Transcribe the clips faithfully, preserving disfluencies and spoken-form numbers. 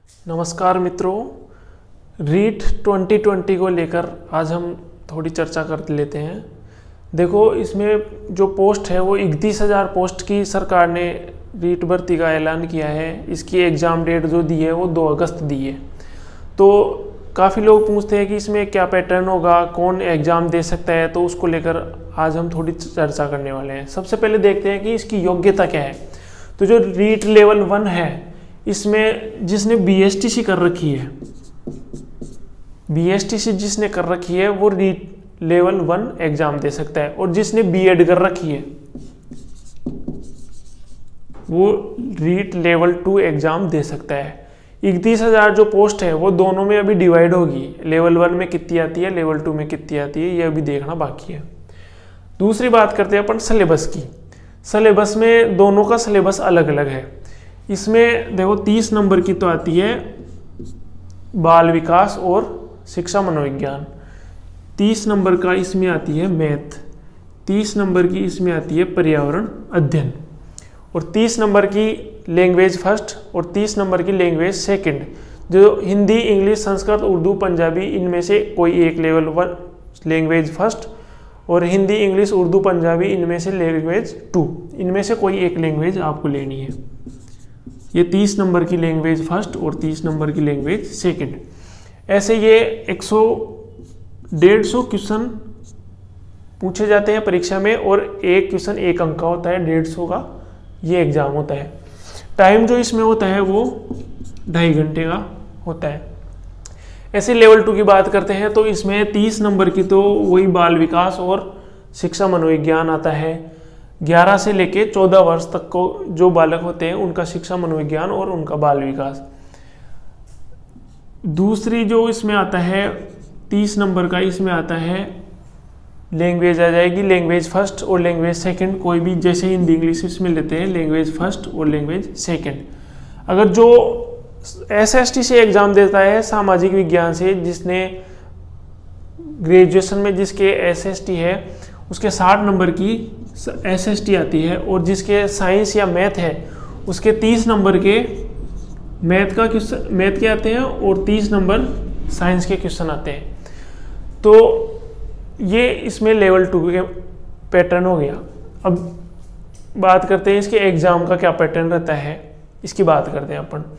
नमस्कार मित्रों, REET twenty twenty को लेकर आज हम थोड़ी चर्चा कर लेते हैं। देखो, इसमें जो पोस्ट है वो इकतीस हज़ार पोस्ट की सरकार ने रीट भर्ती का ऐलान किया है। इसकी एग्ज़ाम डेट जो दी है वो दो अगस्त दी है। तो काफ़ी लोग पूछते हैं कि इसमें क्या पैटर्न होगा, कौन एग्ज़ाम दे सकता है, तो उसको लेकर आज हम थोड़ी चर्चा करने वाले हैं। सबसे पहले देखते हैं कि इसकी योग्यता क्या है। तो जो रीट लेवल वन है, इसमें जिसने बीएसटीसी कर रखी है, बीएसटीसी जिसने कर रखी है वो रीट लेवल वन एग्जाम दे सकता है, और जिसने बीएड कर रखी है वो रीट लेवल टू एग्जाम दे सकता है। इकतीस हजार जो पोस्ट है वो दोनों में अभी डिवाइड होगी। लेवल वन में कितनी आती है, लेवल टू में कितनी आती है, ये अभी देखना बाकी है। दूसरी बात करते हैं अपन सिलेबस की। सिलेबस में दोनों का सिलेबस अलग अलग है। इसमें देखो तीस नंबर की तो आती है बाल विकास और शिक्षा मनोविज्ञान, तीस नंबर का इसमें आती है मैथ, तीस नंबर की इसमें आती है पर्यावरण अध्ययन, और तीस नंबर की लैंग्वेज फर्स्ट और तीस नंबर की लैंग्वेज सेकंड। जो हिंदी, इंग्लिश, संस्कृत, उर्दू, पंजाबी, इनमें से कोई एक लेवल वन लैंग्वेज फर्स्ट, और हिंदी, इंग्लिश, उर्दू, पंजाबी, इनमें से लैंग्वेज टू, इनमें से कोई एक लैंग्वेज आपको लेनी है। ये तीस नंबर की लैंग्वेज फर्स्ट और तीस नंबर की लैंग्वेज सेकंड। ऐसे ये एक सौ डेढ़ सौ क्वेश्चन पूछे जाते हैं परीक्षा में, और एक क्वेश्चन एक अंक का होता है, डेढ़ सौ का ये एग्जाम होता है। टाइम जो इसमें होता है वो ढाई घंटे का होता है। ऐसे लेवल टू की बात करते हैं तो इसमें तीस नंबर की तो वही बाल विकास और शिक्षा मनोविज्ञान आता है। ग्यारह से लेके चौदह वर्ष तक को जो बालक होते हैं उनका शिक्षा मनोविज्ञान और उनका बाल विकास। दूसरी जो इसमें आता है तीस नंबर का, इसमें आता है लैंग्वेज आ जाएगी लैंग्वेज फर्स्ट और लैंग्वेज सेकंड। कोई भी, जैसे हिंदी इंग्लिश इसमें लेते हैं लैंग्वेज फर्स्ट और लैंग्वेज सेकंड। अगर जो एसएसटी से एग्जाम देता है, सामाजिक विज्ञान से, जिसने ग्रेजुएशन में जिसके एसएसटी है उसके साठ नंबर की एसएसटी आती है, और जिसके साइंस या मैथ है उसके तीस नंबर के मैथ का क्वेश्चन मैथ के आते हैं, और तीस नंबर साइंस के क्वेश्चन आते हैं। तो ये इसमें लेवल टू के पैटर्न हो गया। अब बात करते हैं इसके एग्जाम का क्या पैटर्न रहता है, इसकी बात करते हैं अपन।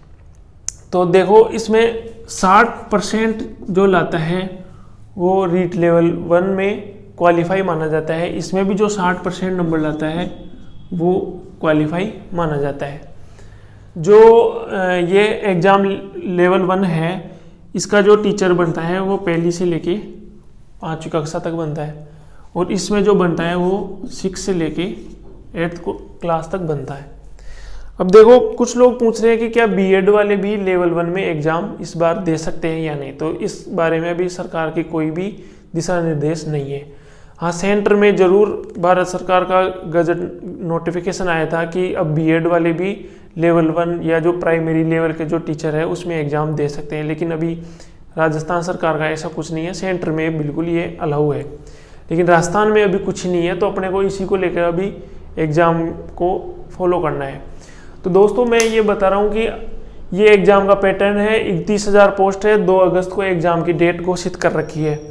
तो देखो, इसमें साठ परसेंट जो लाता है वो रीट लेवल वन में क्वालिफाई माना जाता है। इसमें भी जो साठ परसेंट नंबर लाता है वो क्वालिफाई माना जाता है। जो ये एग्ज़ाम लेवल वन है, इसका जो टीचर बनता है वो पहली से लेके पाँचवीं कक्षा तक बनता है, और इसमें जो बनता है वो सिक्स से लेके एट्थ क्लास तक बनता है। अब देखो, कुछ लोग पूछ रहे हैं कि क्या बीएड वाले भी लेवल वन में एग्ज़ाम इस बार दे सकते हैं या नहीं। तो इस बारे में अभी सरकार की कोई भी दिशा निर्देश नहीं है। हाँ, सेंटर में ज़रूर भारत सरकार का गजट नोटिफिकेशन आया था कि अब बीएड वाले भी लेवल वन या जो प्राइमरी लेवल के जो टीचर है उसमें एग्ज़ाम दे सकते हैं, लेकिन अभी राजस्थान सरकार का ऐसा कुछ नहीं है। सेंटर में बिल्कुल ये अलाउ है, लेकिन राजस्थान में अभी कुछ नहीं है। तो अपने को इसी को लेकर अभी एग्ज़ाम को फॉलो करना है। तो दोस्तों, मैं ये बता रहा हूँ कि ये एग्ज़ाम का पैटर्न है। इकतीस हज़ार पोस्ट है, दो अगस्त को एग्ज़ाम की डेट घोषित कर रखी है।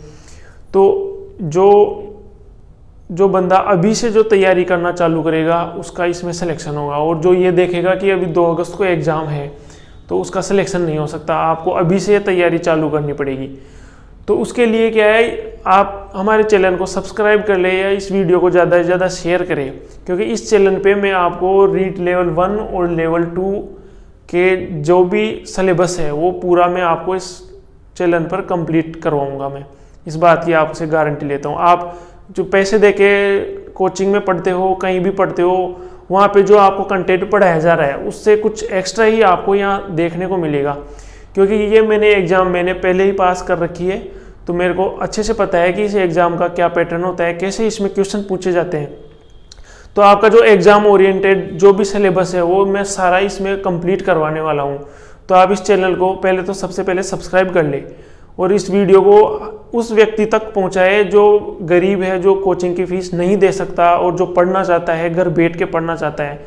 तो जो जो बंदा अभी से जो तैयारी करना चालू करेगा उसका इसमें सिलेक्शन होगा, और जो ये देखेगा कि अभी दो अगस्त को एग्ज़ाम है तो उसका सिलेक्शन नहीं हो सकता। आपको अभी से तैयारी चालू करनी पड़ेगी। तो उसके लिए क्या है, आप हमारे चैनल को सब्सक्राइब कर लें या इस वीडियो को ज़्यादा से ज़्यादा शेयर करें, क्योंकि इस चैनल पे मैं आपको रीट लेवल वन और लेवल टू के जो भी सिलेबस है वो पूरा मैं आपको इस चैनल पर कंप्लीट करवाऊँगा। मैं इस बात की आपसे गारंटी लेता हूँ। आप जो पैसे देके कोचिंग में पढ़ते हो, कहीं भी पढ़ते हो, वहाँ पे जो आपको कंटेंट पढ़ाया जा रहा है उससे कुछ एक्स्ट्रा ही आपको यहाँ देखने को मिलेगा, क्योंकि ये मैंने एग्ज़ाम मैंने पहले ही पास कर रखी है। तो मेरे को अच्छे से पता है कि इस एग्ज़ाम का क्या पैटर्न होता है, कैसे इसमें क्वेश्चन पूछे जाते हैं। तो आपका जो एग्ज़ाम ओरिएंटेड जो भी सिलेबस है वो मैं सारा इसमें कंप्लीट करवाने वाला हूँ। तो आप इस चैनल को पहले तो सबसे पहले सब्सक्राइब कर ले, और इस वीडियो को उस व्यक्ति तक पहुंचाए जो गरीब है, जो कोचिंग की फीस नहीं दे सकता और जो पढ़ना चाहता है, घर बैठ के पढ़ना चाहता है।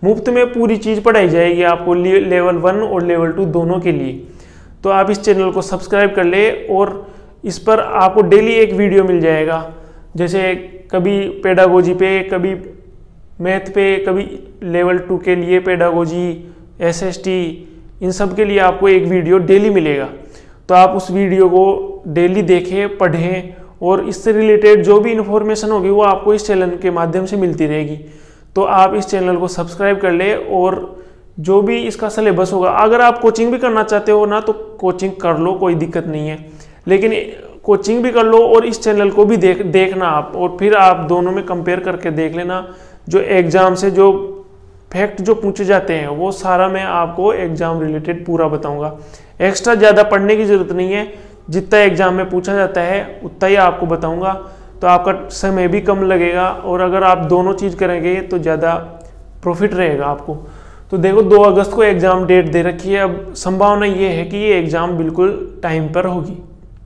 मुफ्त में पूरी चीज़ पढ़ाई जाएगी आपको लेवल वन और लेवल टू दोनों के लिए। तो आप इस चैनल को सब्सक्राइब कर ले और इस पर आपको डेली एक वीडियो मिल जाएगा, जैसे कभी पेडागोजी पे, कभी मैथ पे, कभी लेवल टू के लिए पेडागोजी, एसएसटी, इन सब के लिए आपको एक वीडियो डेली मिलेगा। तो आप उस वीडियो को डेली देखें, पढ़ें और इससे रिलेटेड जो भी इन्फॉर्मेशन होगी वो आपको इस चैनल के माध्यम से मिलती रहेगी। तो आप इस चैनल को सब्सक्राइब कर ले और जो भी इसका सिलेबस होगा, अगर आप कोचिंग भी करना चाहते हो ना तो कोचिंग कर लो, कोई दिक्कत नहीं है, लेकिन कोचिंग भी कर लो और इस चैनल को भी देख देखना आप, और फिर आप दोनों में कंपेयर करके देख लेना। जो एग्ज़ाम से जो फैक्ट जो पूछे जाते हैं वो सारा मैं आपको एग्ज़ाम रिलेटेड पूरा बताऊंगा। एक्स्ट्रा ज़्यादा पढ़ने की ज़रूरत नहीं है, जितना एग्ज़ाम में पूछा जाता है उतना ही आपको बताऊंगा, तो आपका समय भी कम लगेगा और अगर आप दोनों चीज़ करेंगे तो ज़्यादा प्रॉफिट रहेगा आपको। तो देखो दो अगस्त को एग्ज़ाम डेट दे रखी है, अब संभावना ये है कि ये एग्ज़ाम बिल्कुल टाइम पर होगी।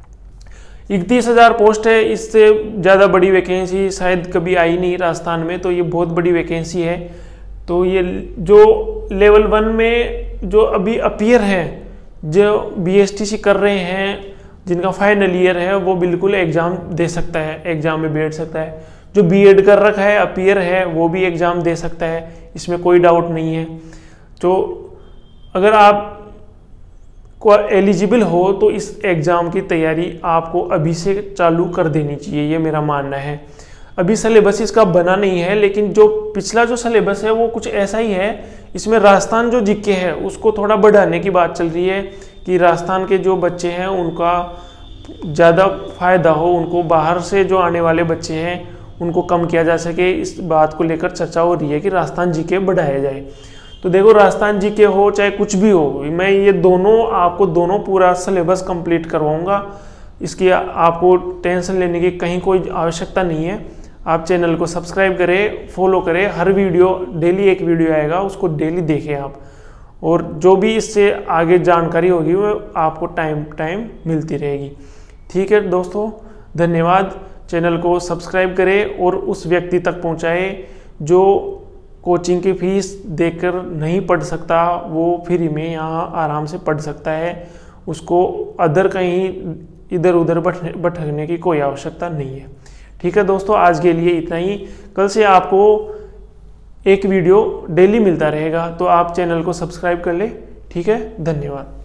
इकतीस हज़ार पोस्ट है, इससे ज़्यादा बड़ी वैकेंसी शायद कभी आई नहीं राजस्थान में, तो ये बहुत बड़ी वैकेंसी है। तो ये जो लेवल वन में जो अभी अपीयर है, जो बीएसटीसी कर रहे हैं, जिनका फाइनल ईयर है, वो बिल्कुल एग्ज़ाम दे सकता है, एग्ज़ाम में बैठ सकता है। जो बीएड कर रखा है, अपीयर है, वो भी एग्ज़ाम दे सकता है, इसमें कोई डाउट नहीं है। तो अगर आप को एलिजिबल हो तो इस एग्ज़ाम की तैयारी आपको अभी से चालू कर देनी चाहिए, ये मेरा मानना है। अभी सिलेबस इसका बना नहीं है, लेकिन जो पिछला जो सिलेबस है वो कुछ ऐसा ही है। इसमें राजस्थान जो जीके है उसको थोड़ा बढ़ाने की बात चल रही है कि राजस्थान के जो बच्चे हैं उनका ज़्यादा फायदा हो, उनको बाहर से जो आने वाले बच्चे हैं उनको कम किया जा सके। इस बात को लेकर चर्चा हो रही है कि राजस्थान जीके बढ़ाया जाए। तो देखो राजस्थान जीके हो चाहे कुछ भी हो, मैं ये दोनों आपको दोनों पूरा सिलेबस कंप्लीट करवाऊंगा। इसकी आपको टेंशन लेने की कहीं कोई आवश्यकता नहीं है। आप चैनल को सब्सक्राइब करें, फॉलो करें, हर वीडियो डेली एक वीडियो आएगा, उसको डेली देखें आप, और जो भी इससे आगे जानकारी होगी वो आपको टाइम टाइम मिलती रहेगी। ठीक है दोस्तों, धन्यवाद। चैनल को सब्सक्राइब करें और उस व्यक्ति तक पहुंचाएं जो कोचिंग की फीस देकर नहीं पढ़ सकता, वो फ्री में यहाँ आराम से पढ़ सकता है, उसको अदर कहीं इधर उधर भटकने की कोई आवश्यकता नहीं है। ठीक है दोस्तों, आज के लिए इतना ही। कल से आपको एक वीडियो डेली मिलता रहेगा, तो आप चैनल को सब्सक्राइब कर ले। ठीक है, धन्यवाद।